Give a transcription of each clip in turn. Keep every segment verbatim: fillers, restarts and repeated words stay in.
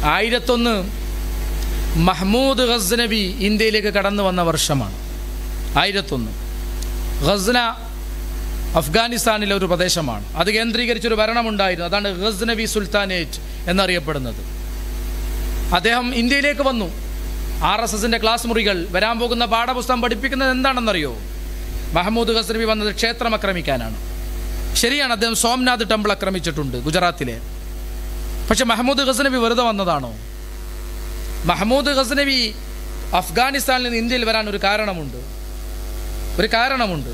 ആയിരത്തൊന്ന് മഹ്മൂദ് ഗസ്നവി ഇന്ത്യയിലേക്ക് കടന്നു വന്ന വർഷമാണ്. ആയിരത്തൊന്ന്. ഗസ്ന അഫ്ഗാനിസ്ഥാനിലെ ഒരു പ്രദേശമാണ്. അത് കേന്ദ്രീകരിച്ചൊരു ഭരണമുണ്ടായിരുന്നു. അതാണ് ഗസ്നവി സുൽത്താനേറ്റ് എന്നറിയപ്പെടുന്നത്. അദ്ദേഹം ഇന്ത്യയിലേക്ക് വന്നു. ആർ എസ് എസിൻ്റെ ക്ലാസ് മുറികൾ, വരാൻ പോകുന്ന പാഠപുസ്തകം പഠിപ്പിക്കുന്നത് എന്താണെന്നറിയോ? മഹ്മൂദ് ഗസ്നവി വന്നത് ക്ഷേത്രം ആക്രമിക്കാനാണ്. ശരിയാണ്, അദ്ദേഹം സോംനാഥ് ടെമ്പിൾ ആക്രമിച്ചിട്ടുണ്ട് ഗുജറാത്തിലെ. പക്ഷെ മഹ്മൂദ് ഗസ്നവി വെറുതെ വന്നതാണോ? മഹ്മൂദ് ഗസ്നവി അഫ്ഗാനിസ്ഥാനിൽ നിന്ന് ഇന്ത്യയിൽ വരാൻ ഒരു കാരണമുണ്ട്. ഒരു കാരണമുണ്ട്.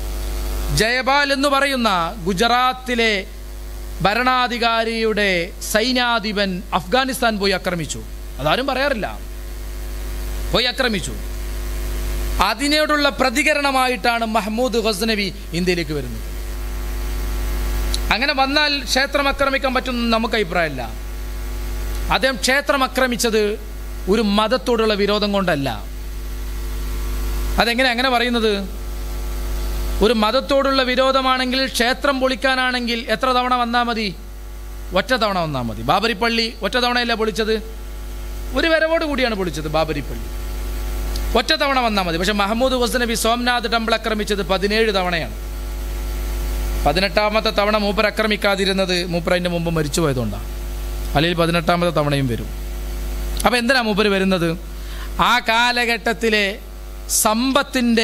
ജയപാൽ എന്ന് പറയുന്ന ഗുജറാത്തിലെ ഭരണാധികാരിയുടെ സൈന്യാധിപൻ അഫ്ഗാനിസ്ഥാൻ പോയി ആക്രമിച്ചു. അതാരും പറയാറില്ല. പോയി ആക്രമിച്ചു. അതിനോടുള്ള പ്രതികരണമായിട്ടാണ് മഹ്മൂദ് ഗസ്നവി ഇന്ത്യയിലേക്ക് വരുന്നത്. അങ്ങനെ വന്നാൽ ക്ഷേത്രം ആക്രമിക്കാൻ പറ്റുമെന്ന് നമുക്ക് അഭിപ്രായമില്ല. അദ്ദേഹം ക്ഷേത്രം ആക്രമിച്ചത് ഒരു മതത്തോടുള്ള വിരോധം കൊണ്ടല്ല. അതെങ്ങനെ അങ്ങനെ പറയുന്നത്? ഒരു മതത്തോടുള്ള വിരോധമാണെങ്കിൽ, ക്ഷേത്രം പൊളിക്കാനാണെങ്കിൽ എത്ര തവണ വന്നാൽ മതി? ഒറ്റ തവണ വന്നാൽ മതി. ബാബരി പള്ളി ഒറ്റ തവണയല്ല പൊളിച്ചത്, ഒരു വരവോട് കൂടിയാണ് പൊളിച്ചത് ബാബരി പള്ളി. ഒറ്റ തവണ വന്നാൽ മതി. പക്ഷെ മഹ്മൂദ് ഗസ്നവി സോംനാഥ് ടെമ്പിൾ ആക്രമിച്ചത് പതിനേഴ് തവണയാണ്. പതിനെട്ടാമത്തെ തവണ മൂപ്പർ ആക്രമിക്കാതിരുന്നത് മൂപ്പർ അതിൻ്റെ മുമ്പ് മരിച്ചു പോയതുകൊണ്ടാണ്. അല്ലെങ്കിൽ പതിനെട്ടാമത്തെ തവണയും വരും. അപ്പം എന്തിനാണ് മൂപ്പർ വരുന്നത്? ആ കാലഘട്ടത്തിലെ സമ്പത്തിൻ്റെ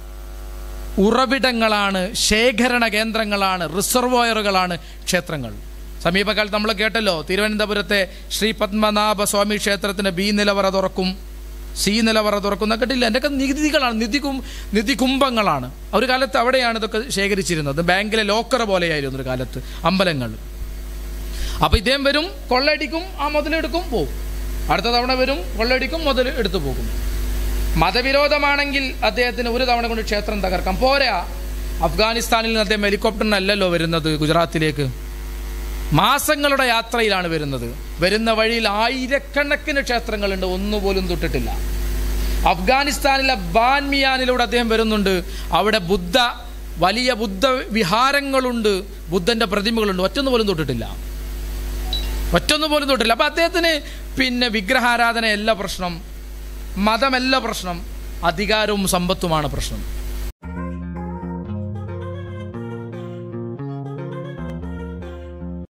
ഉറവിടങ്ങളാണ്, ശേഖരണ കേന്ദ്രങ്ങളാണ്, റിസർവോയറുകളാണ് ക്ഷേത്രങ്ങൾ. സമീപകാലത്ത് നമ്മൾ കേട്ടല്ലോ, തിരുവനന്തപുരത്തെ ശ്രീ പത്മനാഭ സ്വാമി ക്ഷേത്രത്തിന് ബി നിലവറ തുറക്കും, സി നിലവറ തുറക്കും എന്നൊക്കെ കേട്ടില്ല. എൻ്റെ ഒക്കെ നിധികളാണ്, നിധി കും നിധി കുംഭങ്ങളാണ്. ഒരു കാലത്ത് അവിടെയാണ് ഇതൊക്കെ ശേഖരിച്ചിരുന്നത്. ബാങ്കിലെ ലോക്കർ പോലെയായിരുന്നു ഒരു കാലത്ത് അമ്പലങ്ങൾ. അപ്പോൾ ഇദ്ദേഹം വരും, കൊള്ളയടിക്കും, ആ മുതലെടുക്കും, പോകും. അടുത്ത തവണ വരും, കൊള്ളയടിക്കും, മുതൽ എടുത്തു പോകും. മതവിരോധമാണെങ്കിൽ അദ്ദേഹത്തിന് ഒരു തവണ കൊണ്ട് ക്ഷേത്രം തകർക്കാം. പോരാ, അഫ്ഗാനിസ്ഥാനിൽ നിന്ന് അദ്ദേഹം ഹെലികോപ്റ്ററിനല്ലല്ലോ വരുന്നത് ഗുജറാത്തിലേക്ക്. മാസങ്ങളുടെ യാത്രയിലാണ് വരുന്നത്. വരുന്ന വഴിയിൽ ആയിരക്കണക്കിന് ക്ഷേത്രങ്ങളുണ്ട്, ഒന്നുപോലും തൊട്ടിട്ടില്ല. അഫ്ഗാനിസ്ഥാനിലെ ബാൻമിയാനിലൂടെ അദ്ദേഹം വരുന്നുണ്ട്. അവിടെ ബുദ്ധ വലിയ ബുദ്ധ വിഹാരങ്ങളുണ്ട്, ബുദ്ധൻ്റെ പ്രതിമകളുണ്ട്, ഒറ്റൊന്നു പോലും തൊട്ടിട്ടില്ല. ഒറ്റൊന്നു പോലും തൊട്ടില്ല. അപ്പം അദ്ദേഹത്തിന് പിന്നെ വിഗ്രഹാരാധനയല്ല പ്രശ്നം, മതമല്ല പ്രശ്നം, അധികാരവും സമ്പത്തുമാണ് പ്രശ്നം.